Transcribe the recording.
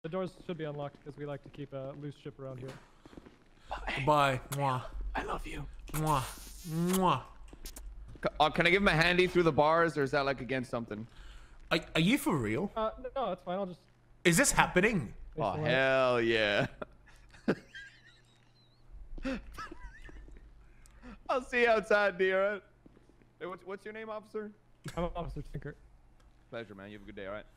The doors should be unlocked because we like to keep a loose ship around here. Bye. Mwah. I love you. Mwah. Mwah. Can I give him a handy through the bars, or is that like against something? Are you for real? No, it's fine. I'll just. Is this happening? Oh hell yeah! I'll see you outside, dear. Hey, what's your name, officer? I'm Officer Tinker. Pleasure, man. You have a good day. All right.